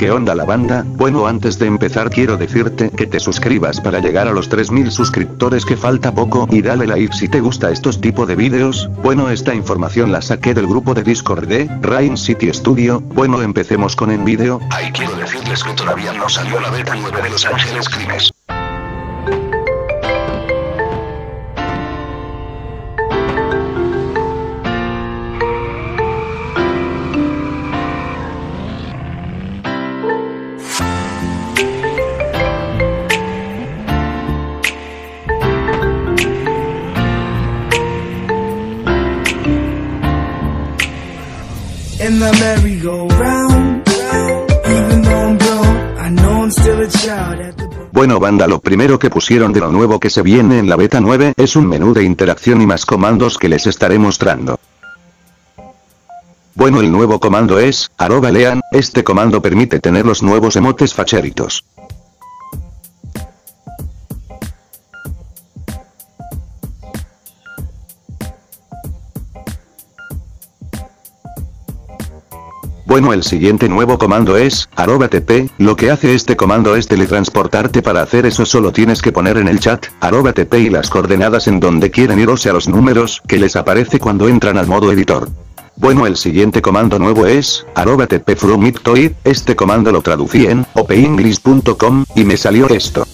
¿Qué onda la banda? Bueno, antes de empezar quiero decirte que te suscribas para llegar a los 3000 suscriptores, que falta poco, y dale like si te gusta estos tipo de vídeos. Bueno, esta información la saqué del grupo de Discord de Rain City Studio. Bueno, empecemos con el vídeo. Ay, quiero decirles que todavía no salió la beta 9 de Los Ángeles Crimes. In the merry-go-round, even though I'm grown, I know I'm still a child at the... Bueno banda, lo primero que pusieron de lo nuevo que se viene en la beta 9 es un menú de interacción y más comandos que les estaré mostrando. Bueno, el nuevo comando es @lean. Este comando permite tener los nuevos emotes facheritos. Bueno, el siguiente nuevo comando es @tp. Lo que hace este comando es teletransportarte. Para hacer eso solo tienes que poner en el chat @tp y las coordenadas en donde quieren ir, o sea los números que les aparece cuando entran al modo editor. Bueno, el siguiente comando nuevo es @tp from it to it. Este comando lo traducí en openglish.com y me salió esto.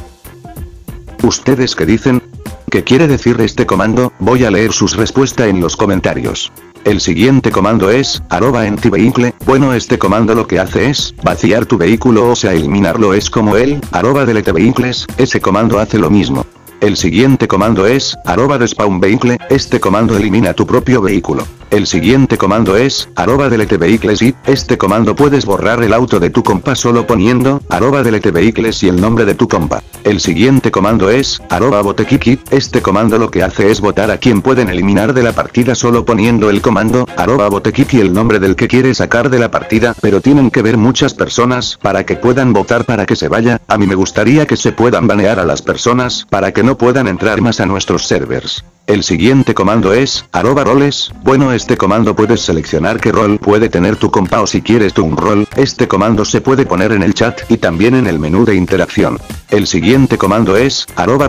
¿Ustedes qué dicen? ¿Qué quiere decir este comando? Voy a leer sus respuestas en los comentarios. El siguiente comando es @empty vehicle. Bueno, este comando lo que hace es vaciar tu vehículo, o sea eliminarlo. Es como el @delete vehicles. Ese comando hace lo mismo. El siguiente comando es @despawn vehicle. Este comando elimina tu propio vehículo. El siguiente comando es @delete vehicles y este comando puedes borrar el auto de tu compa solo poniendo @delete vehicles y el nombre de tu compa. El siguiente comando es @votekiki. Este comando lo que hace es votar a quien pueden eliminar de la partida solo poniendo el comando @votekiki, el nombre del que quiere sacar de la partida, pero tienen que ver muchas personas para que puedan votar para que se vaya. A mí me gustaría que se puedan banear a las personas para que no puedan entrar más a nuestros servers. El siguiente comando es @roles. Bueno, este comando puedes seleccionar qué rol puede tener tu compa, o si quieres tú un rol. Este comando se puede poner en el chat y también en el menú de interacción. El siguiente comando es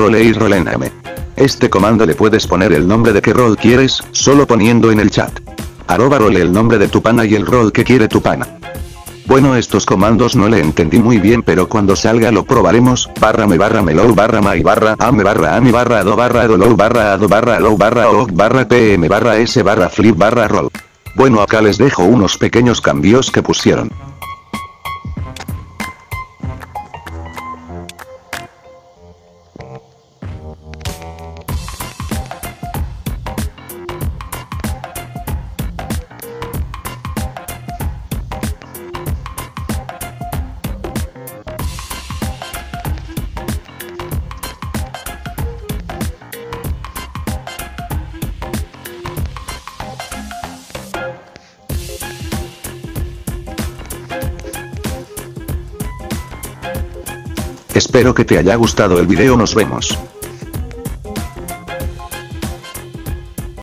@role. Este comando le puedes poner el nombre de qué rol quieres, solo poniendo en el chat @role el nombre de tu pana y el rol que quiere tu pana. Bueno, estos comandos no le entendí muy bien, pero cuando salga lo probaremos. /me /melow /my /ame /ami /do /adolow /ado /low /og /pm /s /flip /roll. Bueno, acá les dejo unos pequeños cambios que pusieron. Espero que te haya gustado el video, nos vemos.